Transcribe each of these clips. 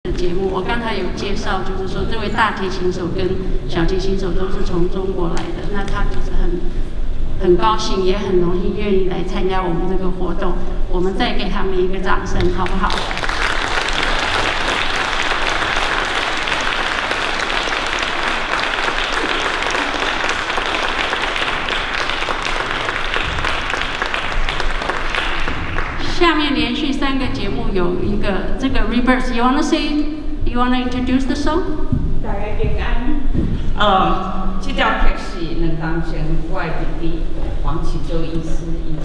节目，我刚才有介绍，就是说这位大提琴手跟小提琴手都是从中国来的，那他就是很高兴，也很荣幸愿意来参加我们这个活动。我们再给他们一个掌声，好不好？下面连续3个节目有一个这个 Rebirth。You wanna say? You wanna introduce the song? 大家平安。这条曲是2年前我的弟弟黄启洲医师伊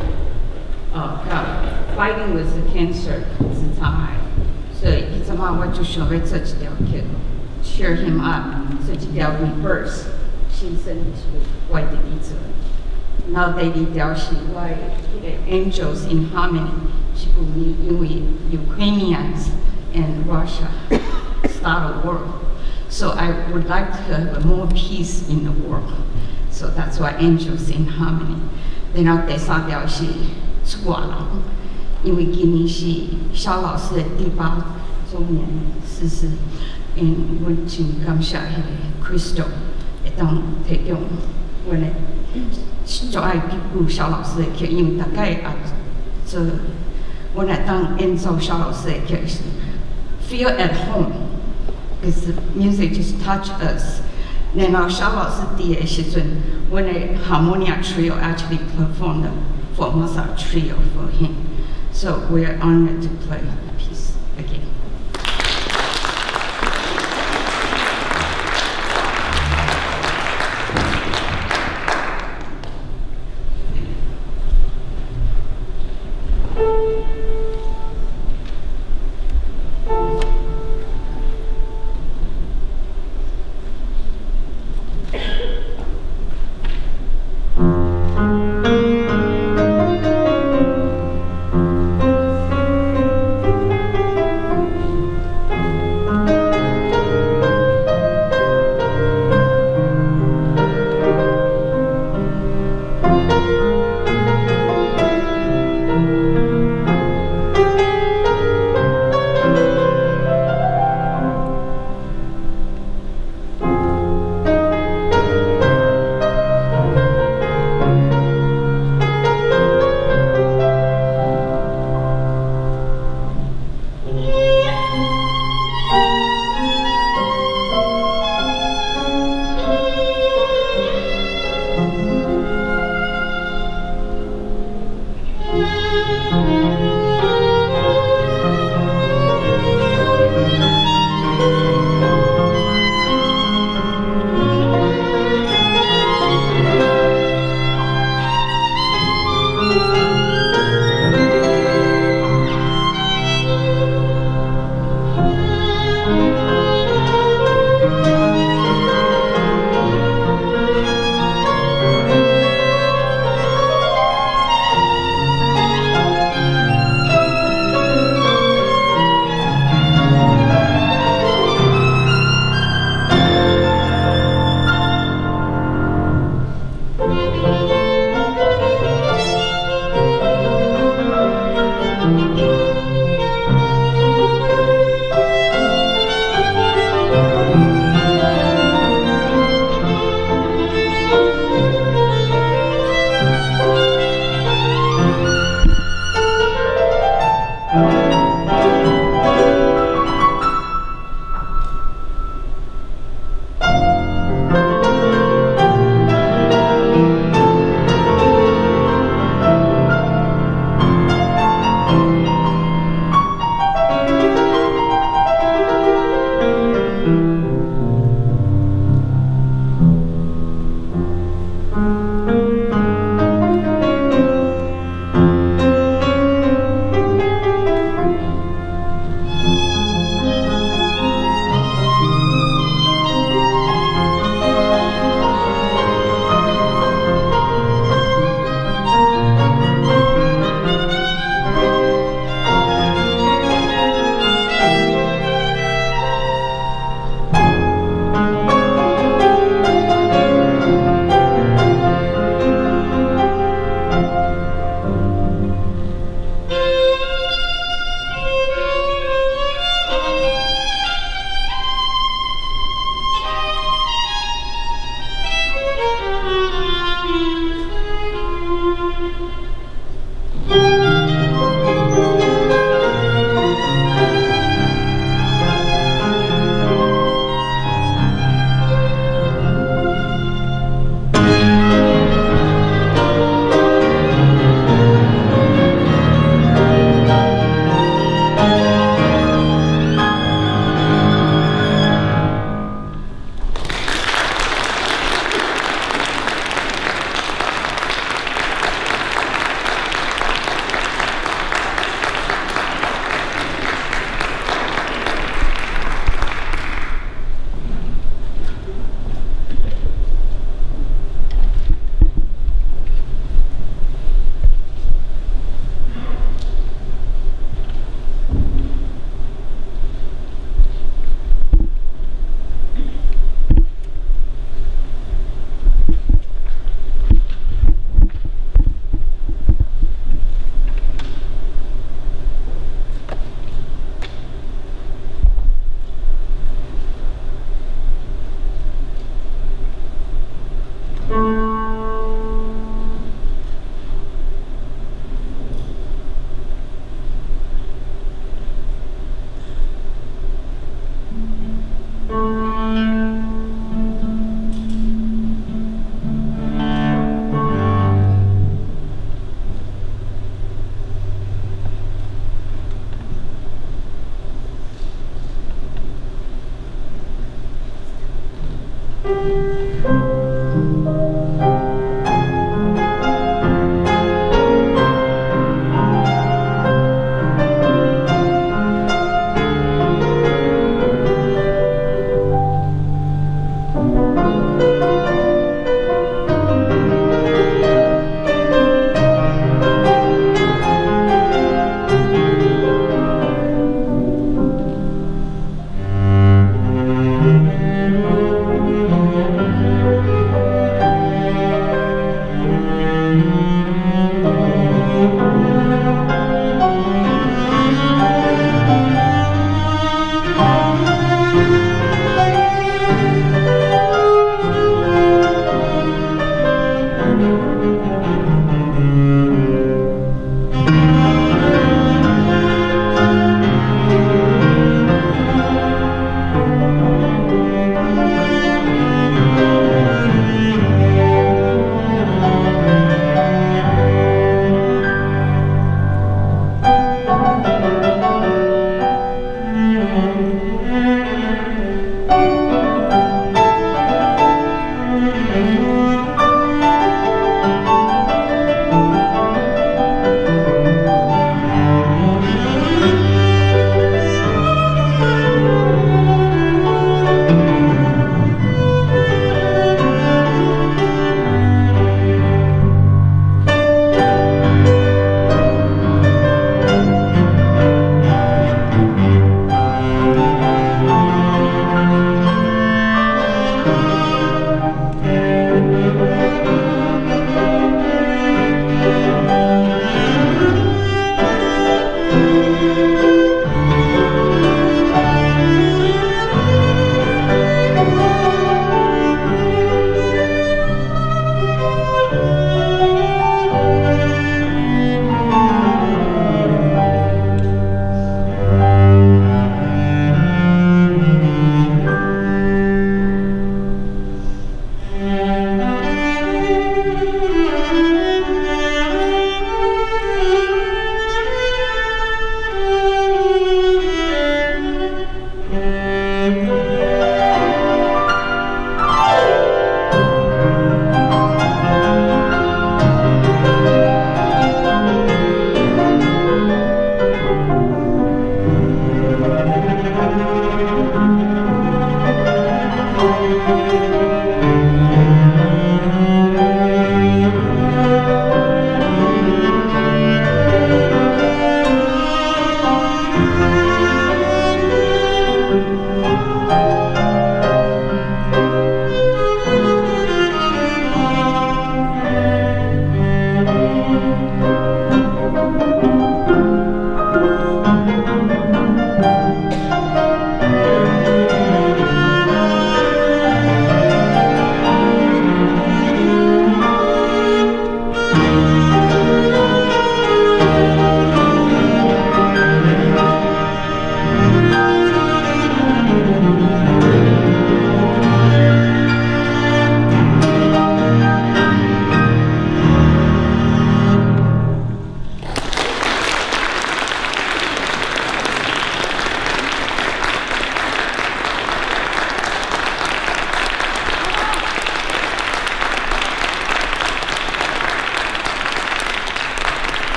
fighting with the cancer 直肠癌，所以伊即马我就想要做一条曲 cheer him up， 做一条 Rebirth 新生是我的弟弟做。然后第2条是我的迄个 Angels in Harmony， 是旧年因为 Ukrainians and Russia start a war, so I would like to have more peace in the world. So that's why Angels in Harmony. 然后第3条是出外人，因为今年是肖老师的第8周年逝世，我真感谢迄个 Crystal 会当提供我的。就爱录肖老师的曲，因为大概也做，我来当演奏肖老师的曲是 feel at home， because music just touch us。然后肖老师伫的时阵，我的 Harmonia Trio actually performed for Mozart Trio for him， so we are honored to play the piece again.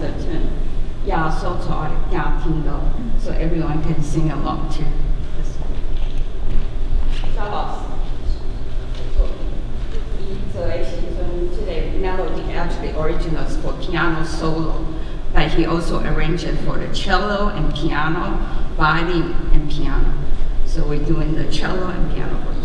the tune. Yeah, so so everyone can sing along too. Today melody actually originates for piano solo, but he also arranged it for the cello and piano, violin and piano. So we're doing the cello and piano version.